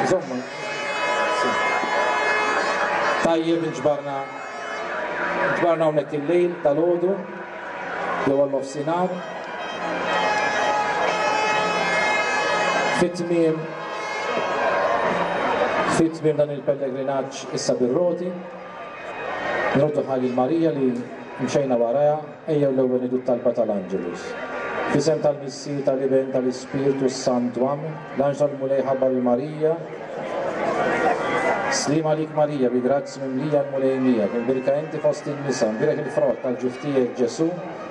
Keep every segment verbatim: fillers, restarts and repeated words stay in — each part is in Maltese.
Insomma, tajjeb ġbarna ġbarna hawnhekk il-lejl tal-għodu jew għall-nofsinhar fit-tmiem fit-tmiem dan il-pellegrinaġġ issa bir-roti nroddu ħalli l-Marija li mxejna waraja ejjew l-ewwel nidu talba tal-Anġelus. Fisem tal-Missi tal-Iben tal-Ispiritu Santu Amen, l-Anġ tal-Mulej ħabbar il-Marija, Slim għalik Marija, bi grazzi mimlija l-mulejnija, birka inti fost in-nisa, birek il-frott tal-ġuftijek Ġesu.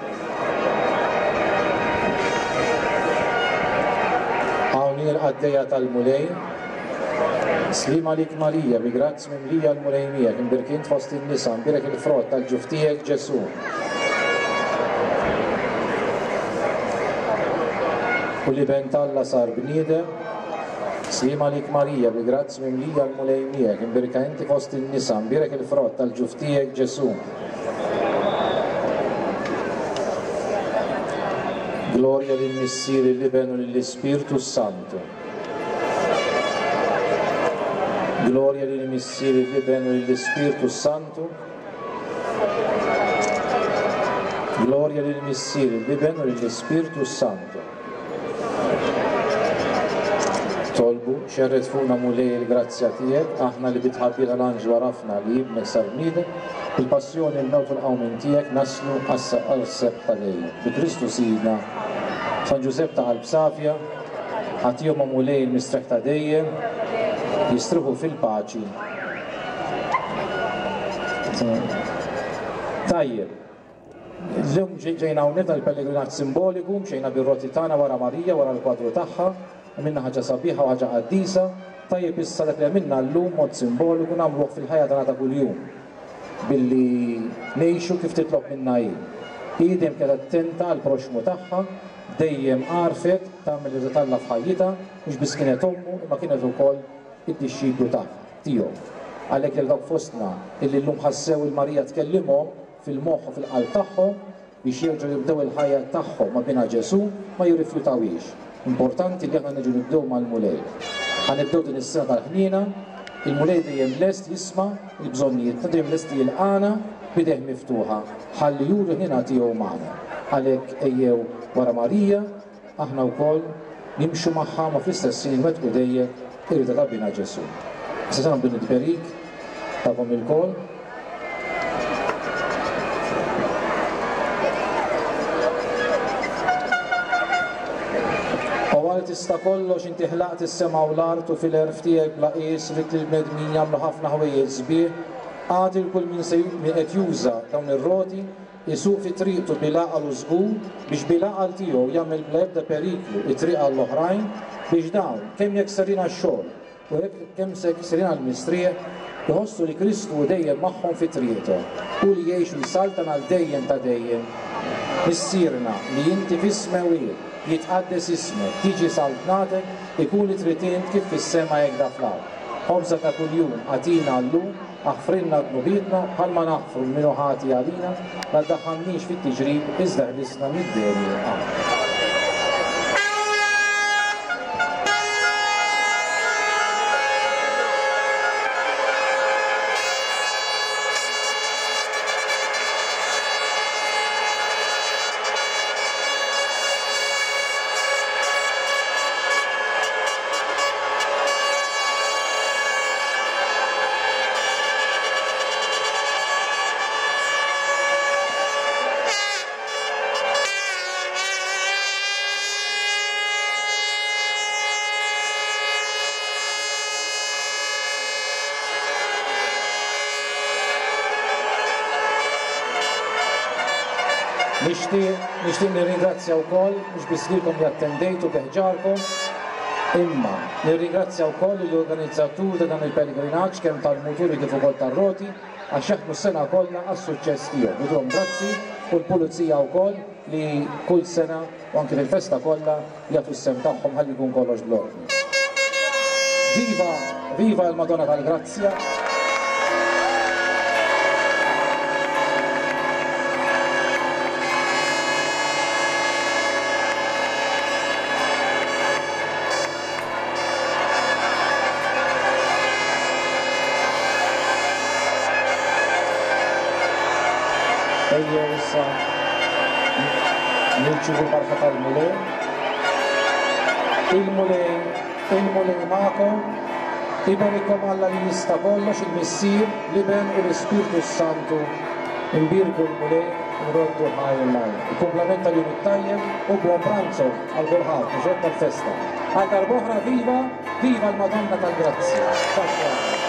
Hawnir għaddeja tal-mulej, Slim għalik Marija, bi grazzi mimlija l-mulejnija, birka inti fost in-nisa, birek il-frott tal-ġuftijek Ġesu. U li bentalla sar bniedem, Slim għalik Marija, bi grazzi mimlija l-mulejnija, birka inti fost in-nisa, birek il-frott tal-ġuftijek Ġesu. Gloria lill-Missieri, lill-Iben u lill-Ispiritu Santu. Gloria lill-Missieri, lill-Iben u lill-Ispiritu Santu. Gloria lill-Missieri, lill-Iben u lill-Ispiritu Santu. Tolbu, xerret fuqna mulej il-grazzja tijek, aħna li bitħabbi l-anġ warafna li jibnek sar bniedem, il-passjoni il-mewt u l-qawmin tijek naslu għal-seb tal-lejl. Bi-Kristu Sidna, San Giuseppe ta' Qalbsafja, għatijom mulej il-mistreħ ta' dejjem, jistruħu fil-paċi. Tajjeb, l-lum ġejna hawnhekk tal-pellegrinaġġ simboliku, mxejna bir-roti tagħna wara Marija, wara l-kwadru tagħha, minna ħaġa sabiħa u ħaġa qaddisa, tajjeb issa dak li għamilna llum mod simboliku nagħmluh fil-ħajja tagħna ta' kuljum billi ngħixu kif titlob minna hi. Hi dejjem kienet attenta għall proxmu tagħha, dejjem għarfet tagħmel li talla f'ħajjitha, mhux biss kienet ommu, imma kienet ukoll id-dixxiplu tagħha tiegħu. Għalhekk jekk dawk fostna illi llum ħassew il-Marija tkellimhom fil-moħħ u fil-qalb tagħhom biex jerġgħu jibdew il-ħajja tagħhom ma' bina Ġesu ma jirrifjutawhiex. Importanti li aħna niġu nibdew mal-mulej. Ħanibdew din is-sena tal-ħnina, il-mulej dejjem lest jisma' il-bżonnijiet, ta' dejjem lest jilqana bideh miftuħa, ħalli juri ħnina tiegħu magħna. Għalhekk ejjew wara Marija, aħna wkoll nimxu magħha ma fl-istess ħin nwettqu dejjem irrida ta' bina Ġesu. Issa se nagħmlu nitberik tagħkom il-koll. Tista' kollox inti ħlaqt is-sema u l-art u fil-erf tiegħek bla qies rid il-bnedmin jagħmlu ħafna ħwejjeġ sbieħ, għati l-kull min qed juża dawn ir-roti isuq fi triqtu bil-aqal u żgur biex bil-aqal tiegħu jagħmel bla ebda periklu it-triq għall-oħrajn biex dawn kemm jekk serin għax-xogħol u kemm serin għall-mistrieħ jħossu li Kristu dejjem magħhom fi triqthom u li jgħixu jsaltan għal dejjem ta' dejjem. Missierna li inti f'ismew jitqaddes ismek, tiġi saltnatek, ikun li trid int kif fis-sema hekk da fl-ard. Ħobża ta' kuljum għatina llum, aħfrilna dnubietna bħalma naħfru minnu ħati għalina, ma ddaħħalniex fit-tiġrib iżda ħlisna mid-deni. Nixtieq nirringrazzja wkoll mhux biss lilkom li attendejtu beħġarkom, imma nirringrazzja wkoll l-organizzatur ta' dan il-pellegrinaġġ kemm tal-muturi kif ukoll tar-roti għax jaħdmu s-sena kollha għas-suċċess tiegħu. Nidhom grazzi u l-pulizija wkoll li kull sena u anke fil-festa kollha jagħtu s-sem tagħhom ħalli jkun kollox blordni. Viva, viva l-Madonna tal-Grazzja! Ejjew issa nirċivu barka tal-mulej. Il-mulej, il-mulej ma'kom, iberikom Alla li jista' kollox il-Missier, l-Iben u l-Ispirtu Santu. Imbirku l-mulej, nroddu ħaj il-laj. Il-komplementa jum it-tajjeb u buon pranzo għal-kulħadd, mhux tal-festa. Għal darbohra viva, viva l-Madonna tal-Grazzja.